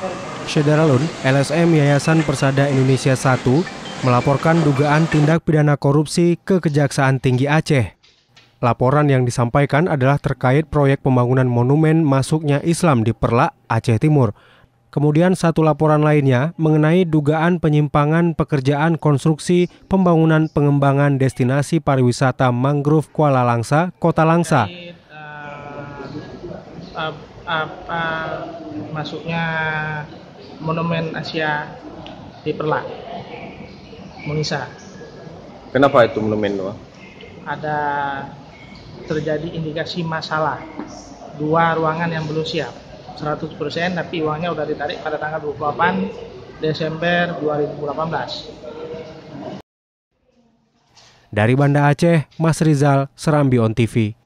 Syederalun, LSM Yayasan Persada Indonesia 1 melaporkan dugaan tindak pidana korupsi ke Kejaksaan Tinggi Aceh. Laporan yang disampaikan adalah terkait proyek pembangunan monumen masuknya Islam di Perlak, Aceh Timur. Kemudian satu laporan lainnya mengenai dugaan penyimpangan pekerjaan konstruksi pembangunan pengembangan destinasi pariwisata mangrove Kuala Langsa, Kota Langsa. Masuknya Monumen Asia di Perlak, Munisa. Kenapa itu monumen? Ada terjadi indikasi masalah 2 ruangan yang belum siap 100%, tapi uangnya udah ditarik pada tanggal 28 Desember 2018. Dari Banda Aceh, Mas Rizal, Serambi On TV.